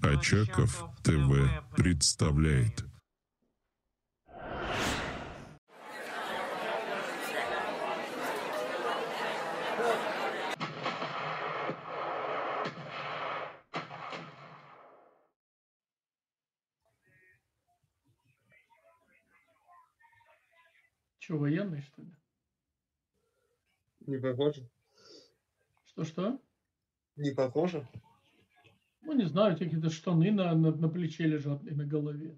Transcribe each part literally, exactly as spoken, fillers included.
Очаков ТВ представляет. Че, военный, что ли? Не похоже? Что-что? Не похоже? Ну, не знаю, у тебя какие-то штаны на, на, на плече лежат и на голове.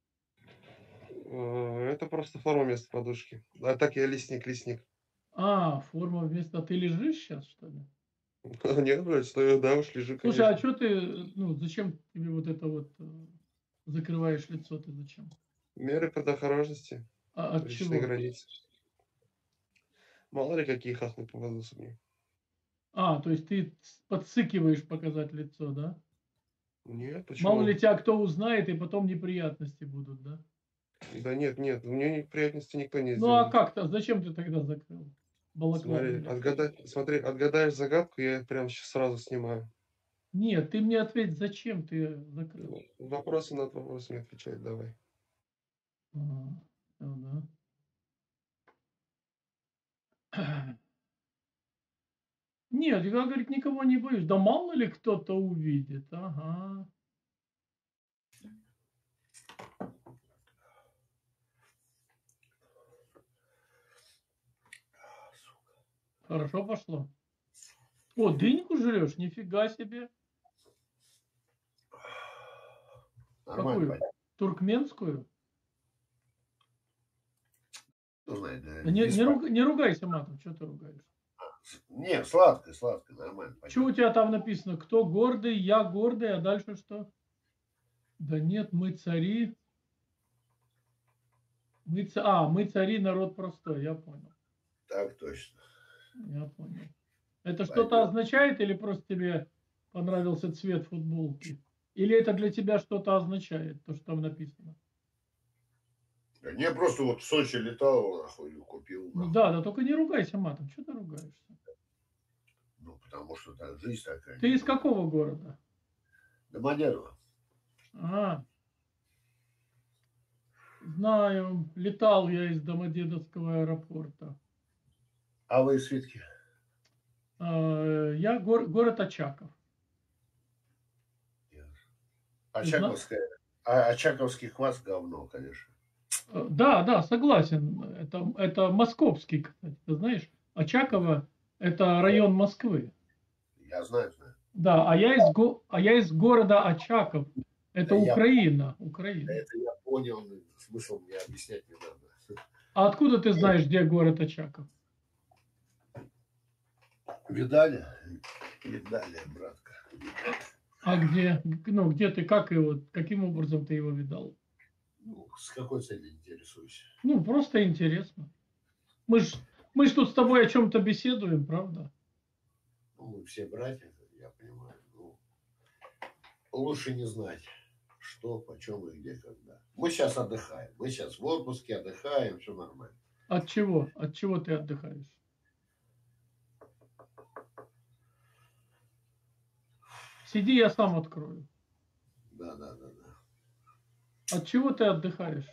Э, Это просто форма вместо подушки. А так я лесник, лесник. А, форма вместо... Ты лежишь сейчас, что ли? Нет, блядь, стою, да уж, лежи, Слушай, а конечно. что ты... Ну, зачем тебе вот это вот... э, Закрываешь лицо ты зачем? Меры предосторожности, А от личные чего? границы. Мало ли какие хохлы попадутся мне. А, то есть ты с- подсыкиваешь показать лицо, да? Нет, Мало ли почему? тебя кто узнает, и потом неприятности будут, да? Да нет, нет, мне неприятности никто не Ну, а сделает. как-то? Зачем ты тогда закрыл? Балаклаву Смотри, или... отгадай, смотри, отгадаешь загадку, я прям сейчас сразу снимаю. Нет, ты мне ответь, зачем ты закрыл? Ну, вопросы над вопросами отвечать давай. А, ну да. Нет, я, говорит, никого не боюсь. Да мало ли кто-то увидит. Ага. Хорошо пошло. О, дыньку жрешь? Нифига себе. Нормально, Какую? понятно. Туркменскую? Кто знает, да, Да Не, без не, пон- руг- не ругайся матом, что ты ругаешь? Не, сладкое, сладкое, нормально, Что у понятно. тебя там написано? Кто гордый, я гордый, а дальше что? Да нет, мы цари. Мы ца... А, мы цари, народ простой, я понял. Так точно. Я понял. Это что-то Пойдет. означает или просто тебе понравился цвет футболки? Или это для тебя что-то означает, то, что там написано? Да не, просто вот в Сочи летал, нахуй, купил, Ну нахуй. да, да, только не ругайся матом. Что ты ругаешься? Ну, потому что так жизнь такая. Ты из какого города? Домодедово. А, знаю. Летал я из Домодедовского аэропорта. А вы из Свитки? А, я гор- город Очаков. Очаковская. А Очаковский квас говно, конечно. Э, Да, да, согласен. Это, это московский, кстати. Ты знаешь, Очаково– это район Москвы. Я знаю, знаю. Да, а я из, го- а я из города Очаков. Это Да я- Украина. Да Украина. это я понял, смысл мне объяснять не надо. А откуда ты знаешь, где город Очаков? Видали? Видали, братка. А где? Ну, где ты, как его, каким образом ты его видал? Ну, с какой целью интересуюсь? Ну, просто интересно. Мы ж, мы ж тут с тобой о чем-то беседуем, правда? Ну, мы все братья, я понимаю. Ну, лучше не знать, что, почем и где, когда. Мы сейчас отдыхаем. Мы сейчас в отпуске отдыхаем, все нормально. От чего? От чего ты отдыхаешь? Сиди, я сам открою. Да, да, да, да. От чего ты отдыхаешь?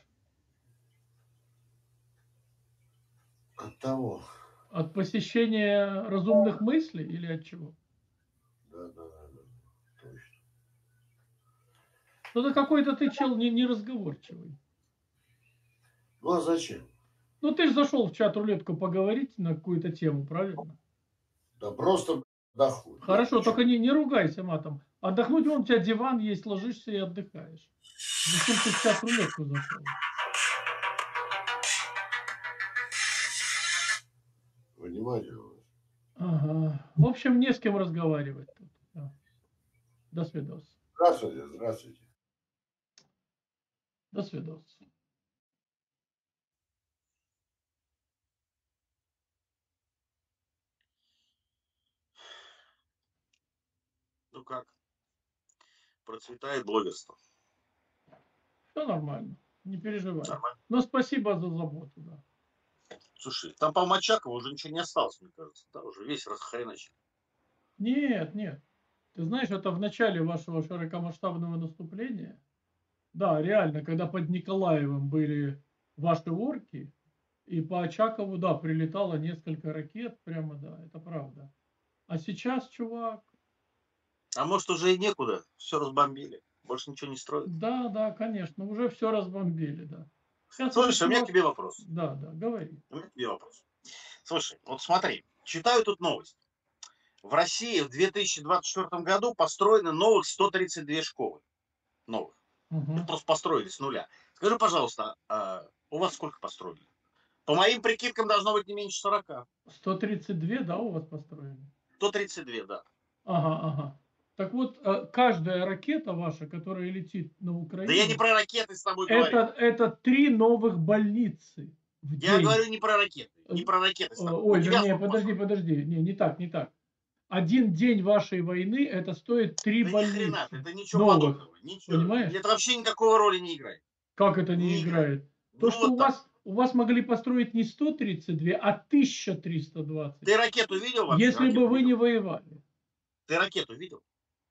От того. От посещения разумных мыслей или от чего? Да, да, да, да. Точно. Ну, да какой-то ты чел не, неразговорчивый. Ну, а зачем? Ну, ты же зашел в чат-рулетку поговорить на какую-то тему, правильно? Да просто дохуй. Хорошо, только не, не ругайся матом. Отдохнуть, вон у тебя диван есть, ложишься и отдыхаешь. Зачем ты в чат-рулетку зашел? Внимательно. Ага. В общем, не с кем разговаривать тут. Да. До свидос. Здравствуйте, здравствуйте. До свидос. Ну как? Процветает блогерство. Все нормально. Не переживай. Нормально. Но спасибо за заботу, да. Слушай, там по Мачакову уже ничего не осталось, мне кажется. Да, уже весь расхреначен. Нет, нет. Ты знаешь, это в начале вашего широкомасштабного наступления. Да, реально, когда под Николаевым были ваши орки, и по Очакову, да, прилетало несколько ракет, прямо, да, это правда. А сейчас, чувак, А может уже и некуда, все разбомбили, больше ничего не строят. да, да, конечно, уже все разбомбили, да. Сейчас Слушай, этот у меня к чувак, тебе вопрос. да, да, говори. У меня к тебе вопрос. Слушай, вот смотри, читаю тут новость. В России в две тысячи двадцать четвёртом году построено новых сто тридцать две школы. Новых. Мгм. Их просто построили с нуля. Скажи, пожалуйста, а у вас сколько построили? По моим прикидкам должно быть не меньше сорока. сто тридцать два, да, у вас построили? сто тридцать два, да. Ага, ага. Так вот, э, каждая ракета ваша, которая летит на Да я не Украину, про ракеты с тобой говорю. это, это три новых больницы в Я день. говорю не про ракеты. Не Э, про ракеты с Э, тобой. Ой, У тебя вернее, сколько подожди, построено? подожди. Не, не так, не так. Один день вашей войны это стоит три Да ни хрена, больницы это ничего новых. подобного. Ничего. Понимаешь? Это вообще никакой роли не играет. Как это не Не играет. играет? То, Ну что у вот так. вас, у вас могли построить не сто тридцать два, а тысяча триста двадцать. Ты ракету видел вообще? Если Ракету бы вы не видел? воевали. Ты ракету видел?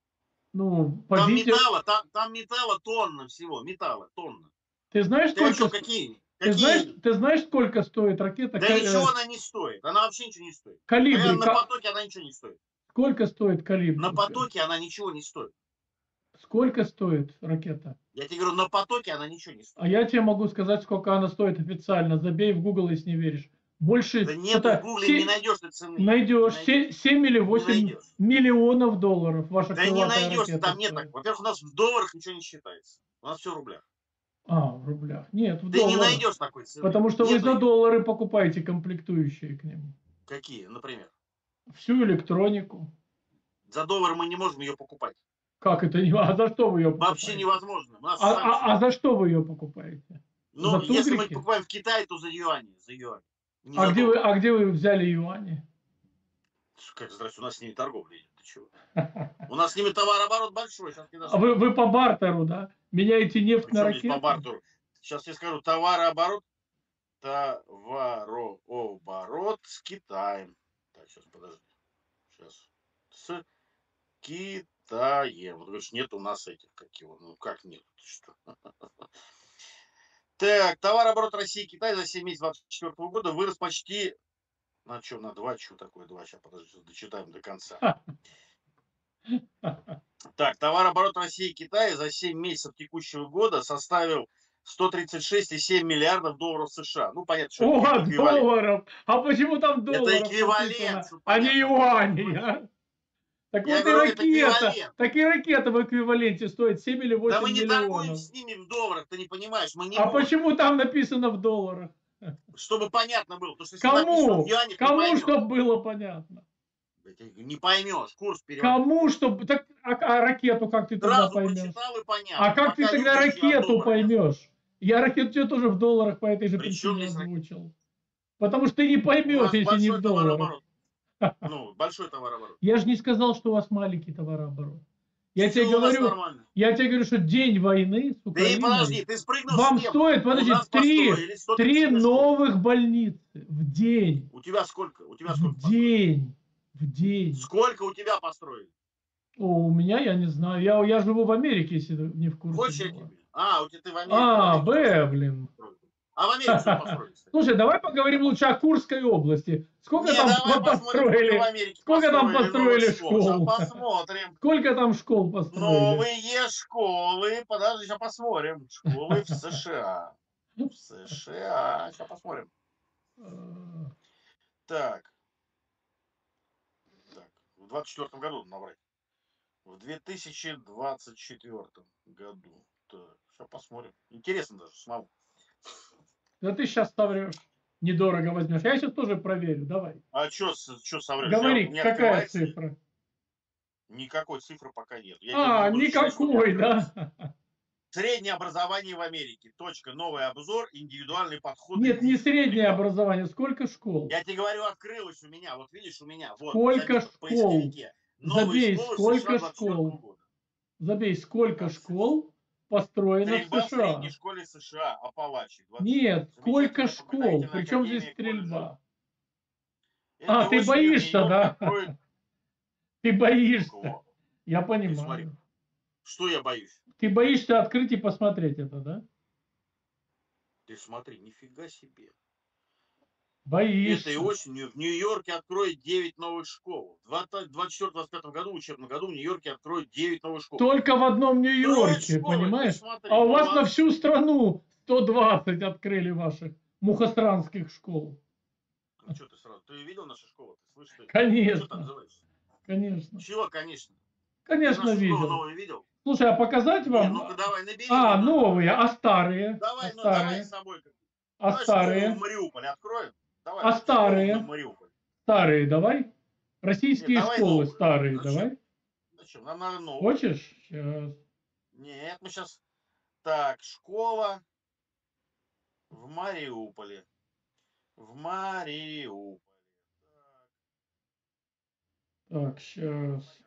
Ну, по Там видео... металла, там, там металла тонна всего. Металла тонна. Ты знаешь, Ты сколько... что, какие? Ты Какие? знаешь, ты знаешь, сколько стоит ракета? Да Ка- ничего э, она не стоит. Она вообще ничего не стоит. Калибри. Наверное, на Ка- потоке она ничего не стоит. Сколько стоит калибри? На потоке она ничего не стоит. Сколько стоит ракета? Я тебе говорю, на потоке она ничего не стоит. А я тебе могу сказать, сколько она стоит официально. Забей в Google, если не веришь. Больше... Да нет, в гугле не найдешь ты цены. Найдешь. Не найдешь. семь или Не восемь найдешь. миллионов долларов ваша Да не крылатая найдешь, ракета там нет стоит. так. Во-первых, у нас в долларах ничего не считается. У нас все в рублях. А, в рублях. Нет, в Ты не долларах. найдешь такой цены. Потому что вы Нету за их. доллары покупаете комплектующие к нему. Какие, например? Всю электронику. За доллар мы не можем ее покупать. Как это не... А за что вы ее покупаете? Вообще невозможно. У нас А, санкции. а- а за что вы ее покупаете? Ну, за если мы тугрики? покупаем в Китае, то за юани. За юани. Не А за где, вы, доллар. а где вы взяли юани? Как, здрасте, у нас с ними торговля идет. Ты чего? У нас с ними товарооборот большой. Сейчас не А вы, вы по бартеру, да? Меняете нефть на Причем здесь по ракеты? бартеру? Сейчас я скажу, товарооборот. Товарооборот с Китаем. Так, сейчас, подожди. Сейчас. С Китаем. Вот говоришь, нет у нас этих, как его. Ну, как нет? Ты что? Так, товарооборот России и Китая за семь месяцев двадцать четвёртого года вырос почти... На что, на два? Что такое два? Сейчас, подожди, сейчас дочитаем до конца. Так, товарооборот России и Китая за семь месяцев текущего года составил сто тридцать шесть и семь миллиардов долларов США. Ну, понятно, что О, это эквивалент. долларов! А почему там долларов Это эквивалент. написано, Что а не понятно. юани? А? Так Я вот говорю, и это ракета, эквивалент. так и ракета в эквиваленте стоит семь или Да мы восемь не торгуем миллионов. с ними в долларах, ты не понимаешь. Мы не А можем. почему там написано в долларах? Чтобы понятно было. Потому что если написано Кому? в юанях, не Кому, поймешь. чтобы было понятно? Да ты Не поймешь. Курс переводит. Кому, чтобы... Так, а, а ракету как ты тогда Сразу поймешь? прочитал и понятно. А как ты Пока тогда люди еще о ракету долларе не поймешь? Я ракету тебе тоже в долларах по этой же При чем причине здесь ракета? озвучил. Потому что ты не У поймешь, нас если не большой в долларах. товарооборот. Ну, большой товарооборот. Я же не сказал, что у вас маленький товарооборот. Я Всё тебе у нас говорю, нормально. я тебе говорю, что день войны с Да и Украиной подожди, ты спрыгнул вам с неба. стоит, У подожди, нас три, построили сто три тридцать школ. новых больницы в день. У тебя сколько? У тебя В сколько построили? день. В день. Сколько у тебя построили? О, у меня, я не знаю. Я, я живу в Америке, если ты не в курсе. Хочешь я была. тебе? А, у тебя ты в Америке. А, в Америке Б, блин. построили. А в Америке что построили, кстати? Слушай, давай поговорим лучше о Курской области. Сколько Не, там давай посмотрим, сколько в построили? Америке Сколько там построили построили новых школ. Сейчас школ? посмотрим. Сколько там школ построили? Новые школы. Подожди, сейчас посмотрим. Школы в США. В США. Сейчас посмотрим. Э, Так. Так. В двадцать четвёртом году набрать. В две тысячи двадцать четвёртом году. Так. Сейчас посмотрим. Интересно даже, самому. Да ты сейчас соврешь. Недорого возьмешь. Я сейчас тоже проверю. Давай. А что соврешь? Говори, У меня какая открывается- цифра? Никакой цифры пока нет. Я тебе А, буду читать, что у меня никакой, открывается. да? Среднее образование в Америке. Точка. Новый обзор. Индивидуальный подход. Нет, не среднее образование. Сколько школ? Я тебе говорю, открылось у меня. Вот видишь, у меня. Вот, Сколько забито в школ? поисковике. Новые Забей, школы в сколько США двадцать четвёртого школ? года. Забей, сколько школ построено Стрельба в в США? средней школе США. Апалачи. Нет, сколько Замечательная школ? победительная Причем академия здесь стрельба? колледжа. А, Это ты осенью боишься, Нью-Йорк да? откроет- Ты боишься. Кого? Я смотри. понимаю. Что я боюсь? Ты боишься открыть и посмотреть это, да? Ты смотри, нифига себе. Боишься. Этой осенью в Нью-Йорке откроют девять новых школ. В двадцать четвёртом — двадцать пятом году, учебном году, в Нью-Йорке откроют девять новых школ. Только в одном Строят Нью-Йорке, школы, ты понимаешь? смотри, А у вас на молодцы. всю страну сто двадцать открыли ваших мухосранских школ. Ну что ты сразу? Ты видел наши школы? Ты слышишь, что это? Что ты Конечно, отзываешься? конечно. Чего, конечно? Ты Конечно, наши школы видел. новые видел? Слушай, а показать Не, вам? ну-ка давай, набери А, мне номер. новые, а старые? А Давай, ну давай старые? с собой. А Давай школу в старые? Мариуполе откроем. Давай, А школу на старые? Мариуполь. Старые давай. Нет, Российские давай школы новую. старые Зачем? давай. Зачем? Нам надо новую. Хочешь? Сейчас. Нет, мы сейчас... Так, школа в Мариуполе. В Мариуполе. Так, Так, сейчас.